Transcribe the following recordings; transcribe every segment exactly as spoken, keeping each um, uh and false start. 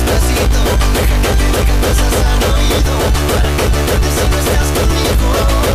despacito. Deja que te diga cosas al oído, para que te acuerdes si no estás conmigo.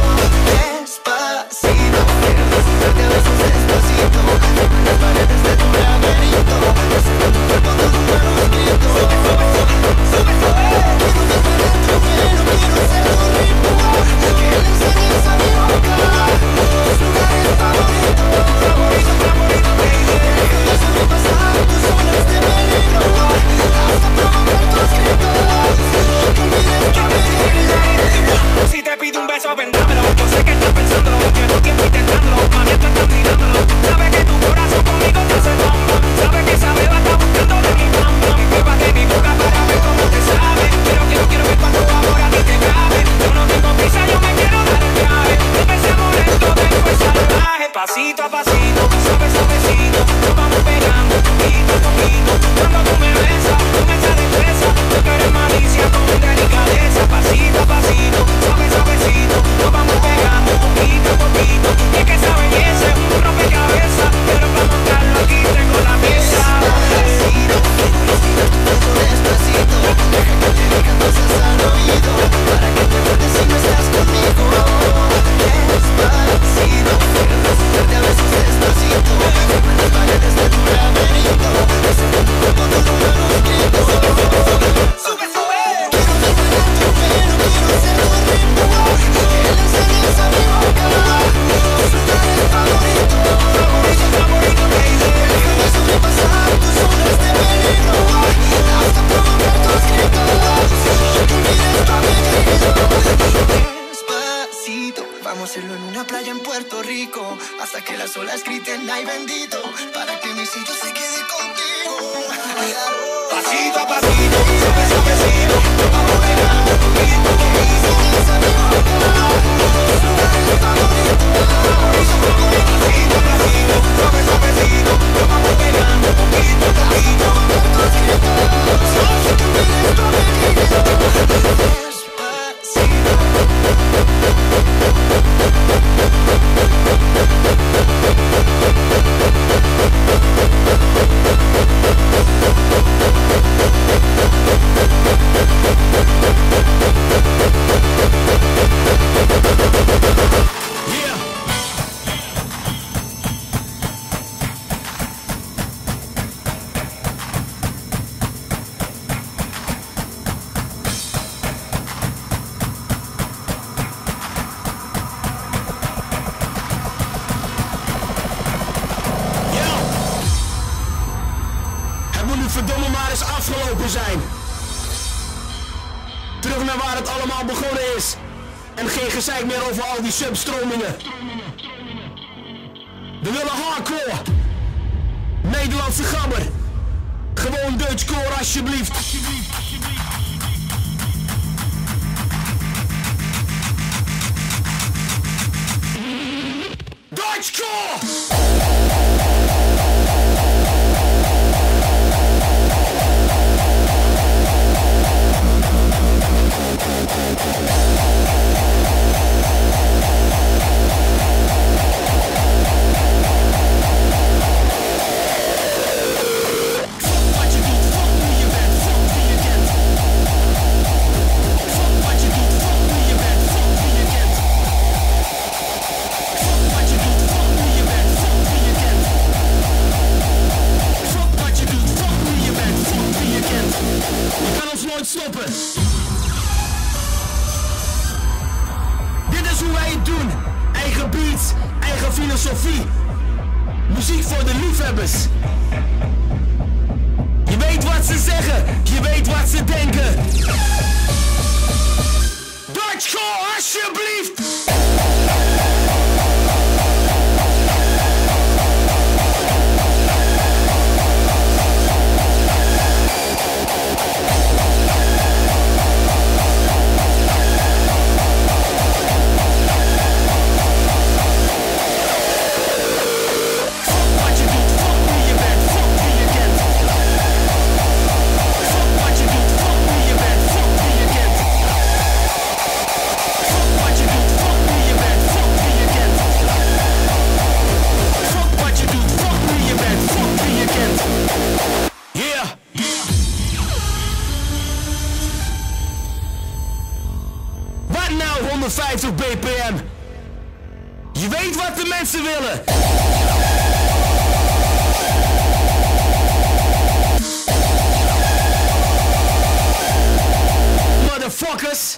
Despacito, quiero desnudarte a besos despacito. Firma las paredes de tu laberinto, hacer con tu cuerpo todo un manuscrito. Sube, sube, sube, sube. Quiero verte dentro, pero quiero ser tu ritmo. Que le enseñes a mi boca tus lugares favoritos, favorito, favorito, baby. Deja sobrepasar tus zonas de peligro, hasta provocar tus gritos. Que olvides que me quieres. Si te pido un beso, vendámelo. Yo sé que estás pensándolo, llevo tiempo intentándolo. Mami, tú estás mirándolo. Sabes que tu corazón conmigo te hace bam bam. Sabes que esa beba está buscando de mi bam bam. Beba de mi boca para ver cómo te sabe. Quiero, quiero, quiero ver cuánto amor a ti te cabe. Yo no tengo prisa, yo me quiero dar el viaje. Empecemos lento, después salvaje. Pasito a pasito, suave, suavecito. Nos vamos pegando, poquito a poquito. Cuando tú me besas, tú me echas de presa. Tú que eres malicia con delicadeza. Pasito a pasito, suave, suavecito. Nos vamos pegando, poquito a poquito. Y es que esa belleza es un rompecabezas, pero para montarlo aquí tengo la pieza. Despacito, quiero respirar tu beso despacito. Deja que te diga cosas al oído, para que te acuerdes si no estás conmigo. Despacito, quiero desnudarte a besos despacito. Firma las paredes de tu laberinto, hacer con tu cuerpo todo un manuscrito. Sube, sube. Quiero verte dentro, pero quiero ser tu ritmo. Que le enseñes a mi boca tus lugares favoritos, favorito, favorito, baby. Déjame sobrepasar tus zonas de peligro, hasta provocar tus gritos. Que olvides tu apellido. Despacito, vamos a hacerlo en una playa en Puerto Rico, hasta que las olas griten ay bendito, para que mi sitio se quede contigo. Pasito a pasito, suave, suavecito. Nos vamos pegando, poquito a poquito. Enseñes a mi boca tus lugares favoritos, favorito, favorito. Pasito a pasito, suave, suavecito. Nos vamos pegando, poquito a poquito. Tus gritos, que olvides tu apellido. Despacito. Verdomme maar eens afgelopen zijn. Terug naar waar het allemaal begonnen is. En geen gezeik meer over al die substromingen. We willen hardcore. Nederlandse gabber. Gewoon Dutchcore alsjeblieft. Dutchcore! Stoppen. Dit is hoe wij het doen. Eigen beats, eigen filosofie. Muziek voor de liefhebbers. Je weet wat ze zeggen, je weet wat ze denken. Dutchcore, alsjeblieft! What you honderdvijftig B P M. Je weet wat de mensen willen. Motherfuckers.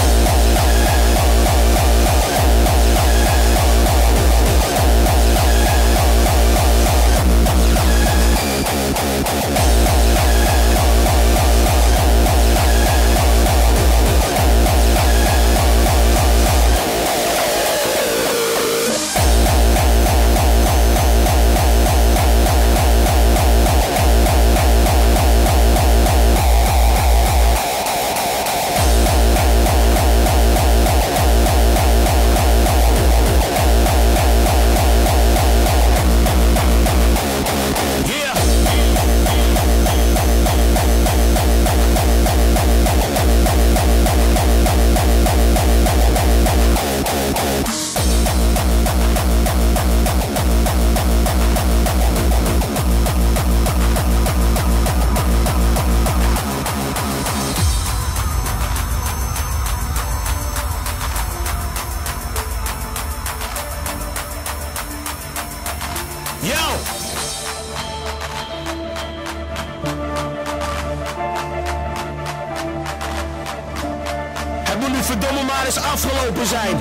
Verdomme maar eens afgelopen zijn.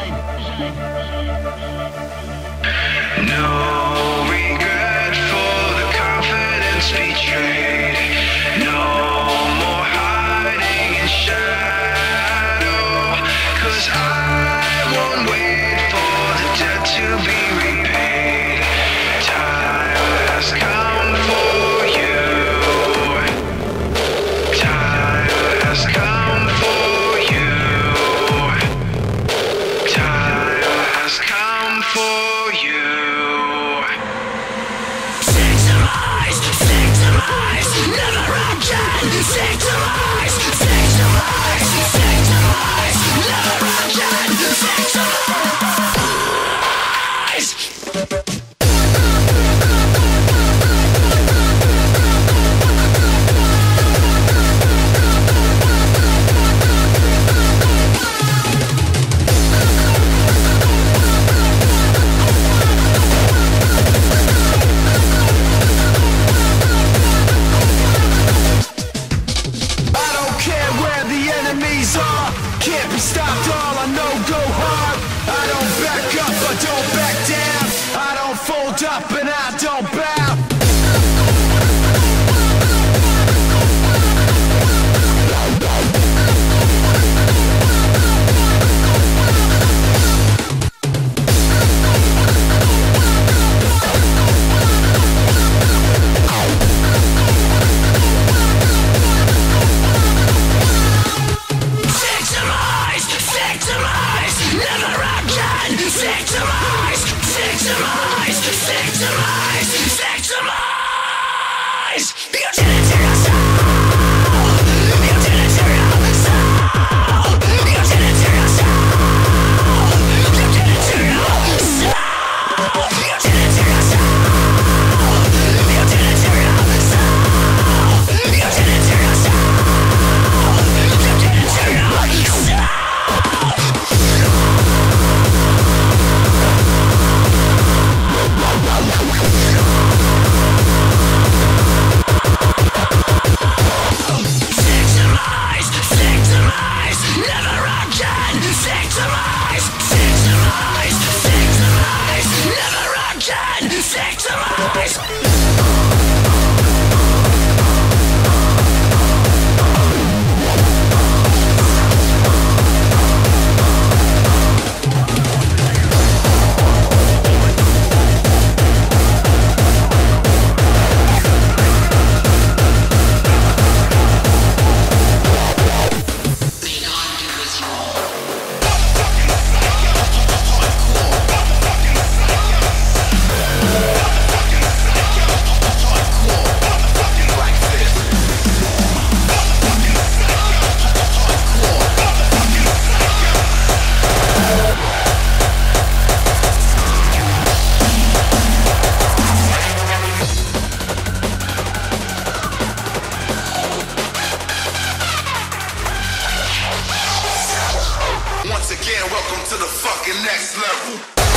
No regret for the confidence betrayed. No more hiding in shadow. Cause I won't wait for the debt to be repaid. Time has come for you. Time has come for you. For you. Victimize, victimize, never again. Victimize, victimize, victimize, never again. Victimize. Can't be stopped, all I know go hard. I don't back up, I don't back down. I don't fold up and I don't bow. Victimize, victimize, victimize, victimize. You did it to yourself. You did it to yourself. You did it to yourself. You did it to yourself. You did it to yourself. You did it to yourself. You did it to yourself. You did it to yourself. fucking next level.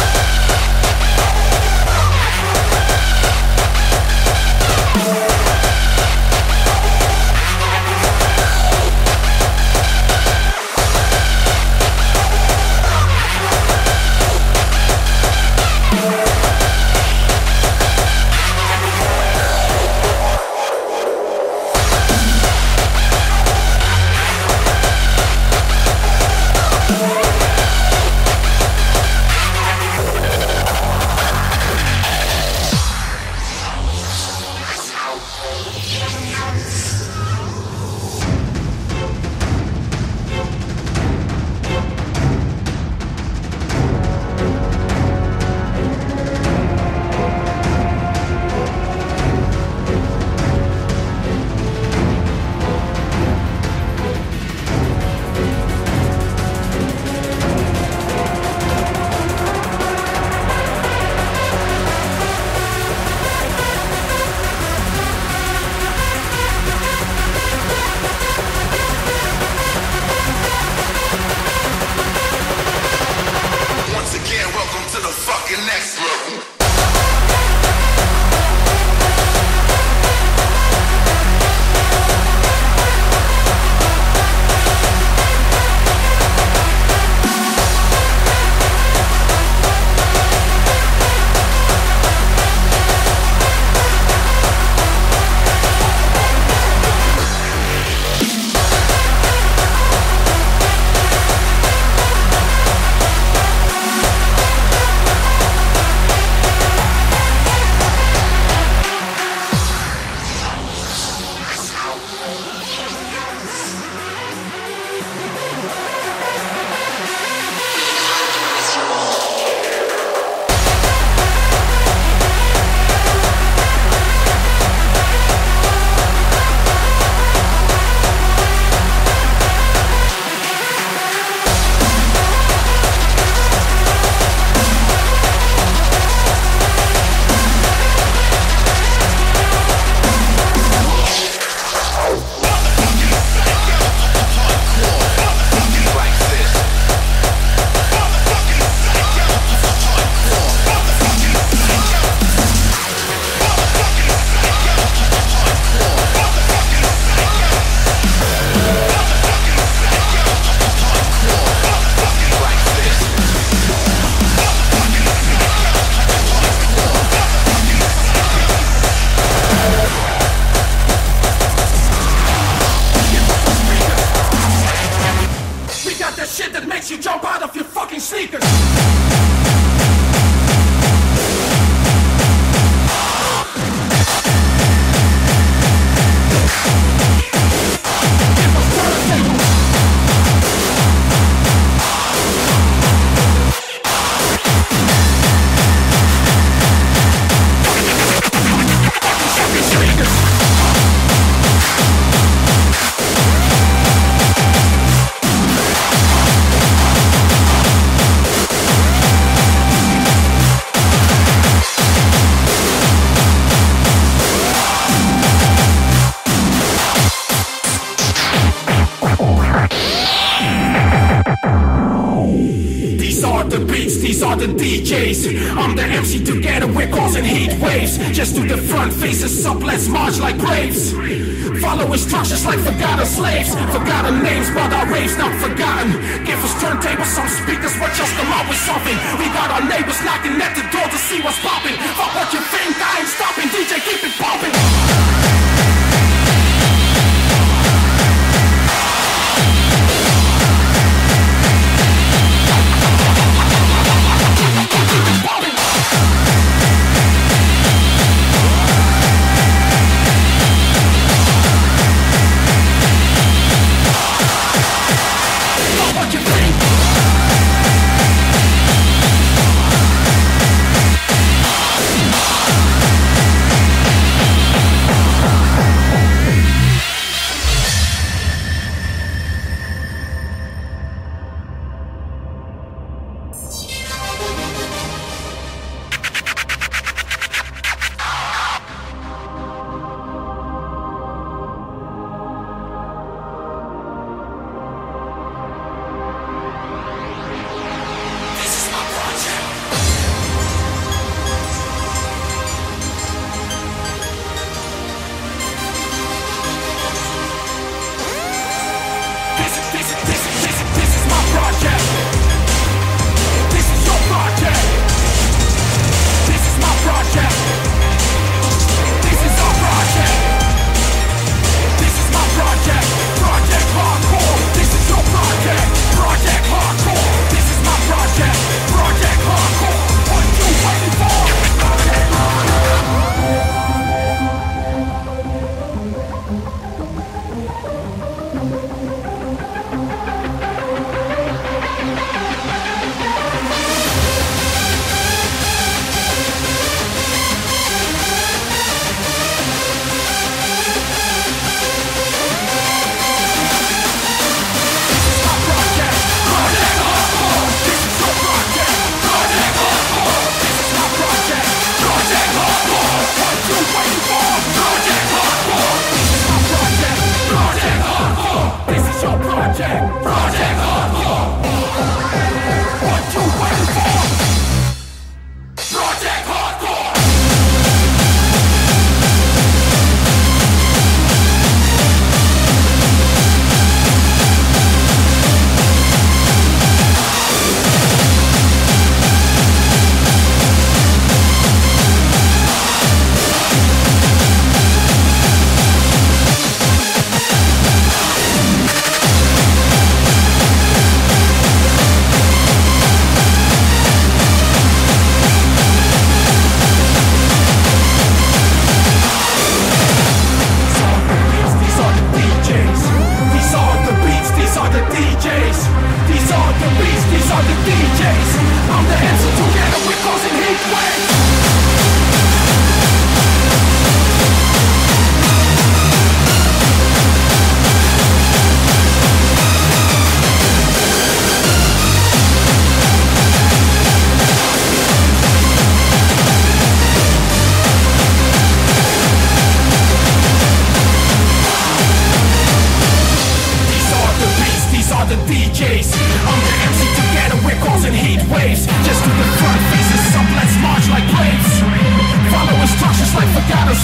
The D Js, I'm the M C, together we're causing heat waves. Just to the front, faces up, let's march like braves. Follow instructions like forgotten slaves. Forgotten names, but our raves not forgotten. Give us turntables, some speakers, but just come out with something. We got our neighbors knocking at the door to see what's popping. Fuck what you think, I ain't stopping, D J keep it popping. What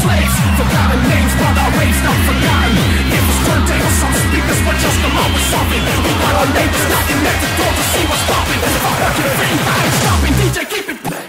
slaves. Forgotten names, but our waves not forgotten. It was turntables, some speakers, but just along with something. We got our neighbors knocking at the door to see what's popping. If I heard your ring, I ain't stopping. D J, keep it playing.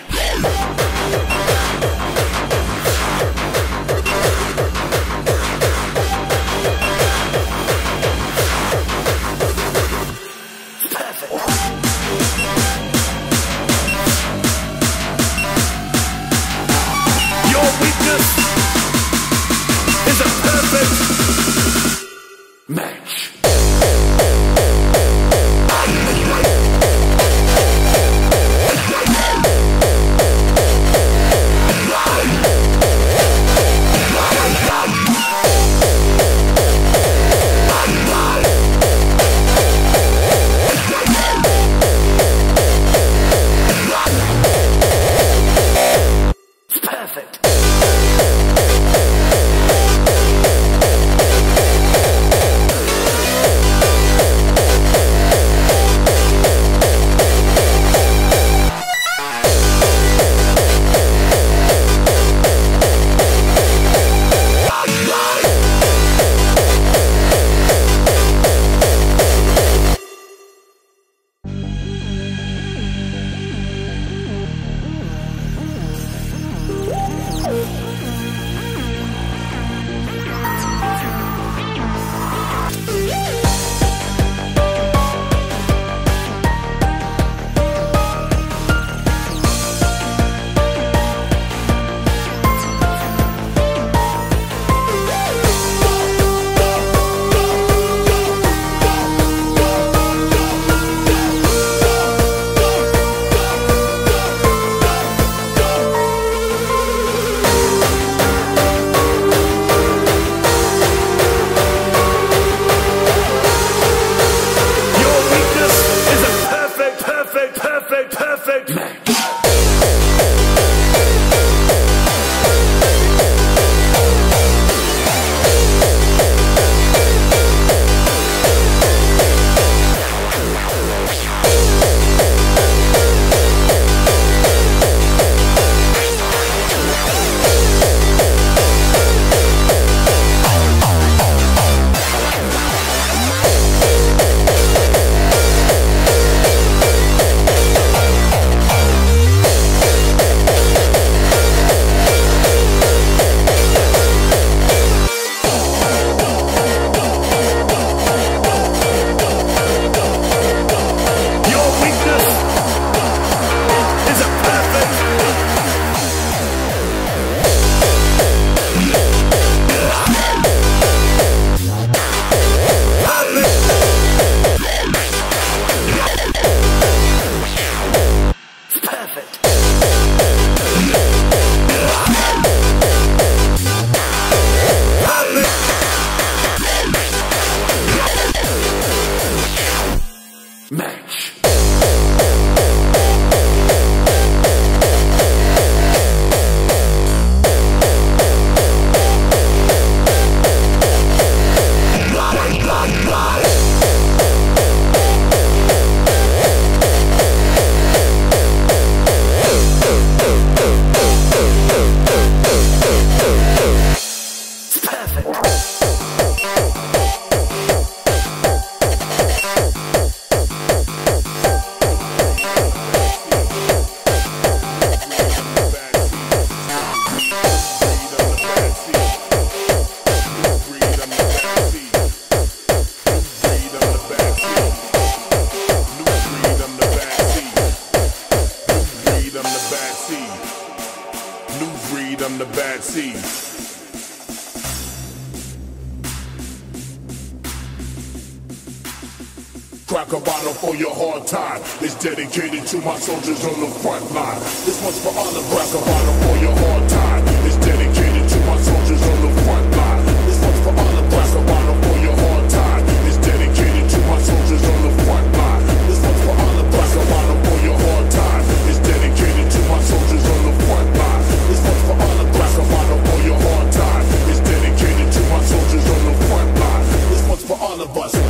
Crack a bottle for your hard time. It's dedicated to my soldiers on the front line. This one's for all the crack a bottle for your hard time. It's dedicated to my soldiers on the front line. This one's for all the crack a bottle for your hard time. It's dedicated to my soldiers on the front line. This one's for all the crack a bottle for your hard time. It's dedicated to my soldiers on the front line. This one's for all the crack a bottle for your hard time. It's dedicated to my soldiers on the front line. This one's for all of us.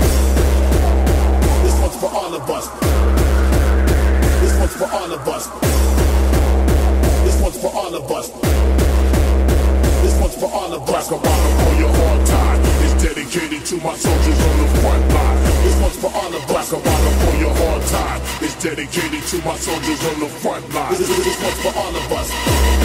This one's for all of us. This one's for all of us. This one's for all of us. dedicated to my soldiers on the front line. This one's for all of us. A bottle for your hard time. It's dedicated to my soldiers on the front line. This, this, this one's for all of us.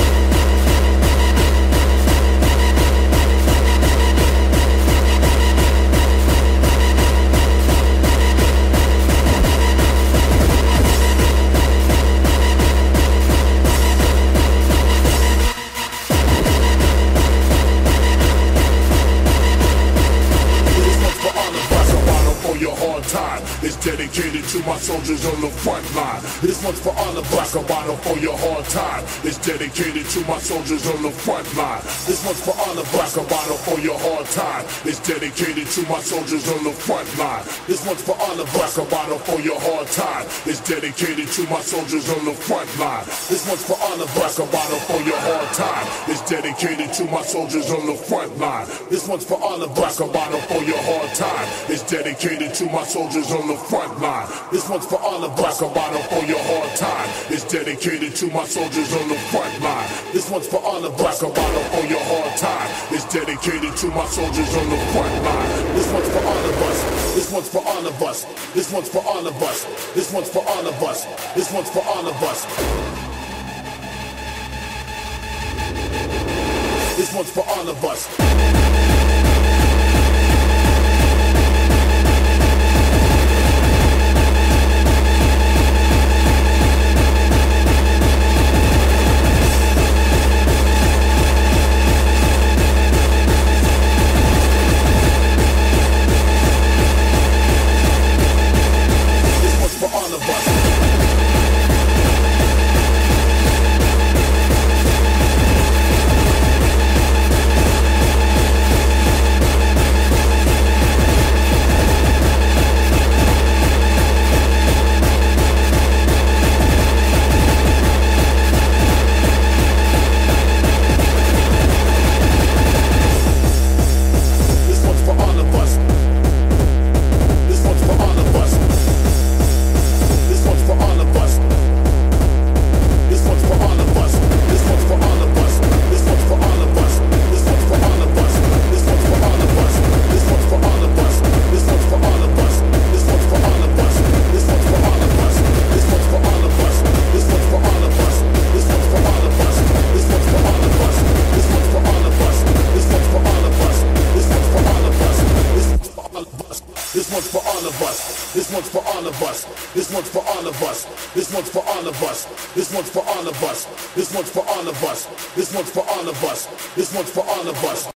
Time. It's dedicated to my soldiers on the front line. This one's for all of us. A bottle for your hard time. It's dedicated to my soldiers on the front line. This one's for all of us. A bottle for your hard time. It's dedicated to my soldiers on the front line. This one's for all of us. A bottle for your hard time. It's dedicated to my soldiers on the front line. This one's for all of us. A bottle for your hard time. It's dedicated to my soldiers on the front line. This one's for all of us. A bottle for your hard time. It's dedicated to my soldiers on the front line. This one's for all of us. A bottle for your hard time. It's dedicated to my soldiers on the front line. This one's for all of us. A bottle for your hard time. It's dedicated to my soldiers on the front line. This one's for all of us. This one's for all of us. This one's for all of us. This one's for all of us. This one's for all of us. This one's for all of us. This one's for all of us. This one's for all of us. This one's for all of us. This one's for all of us. This one's for all of us. This one's for all of us. This one's for all of us.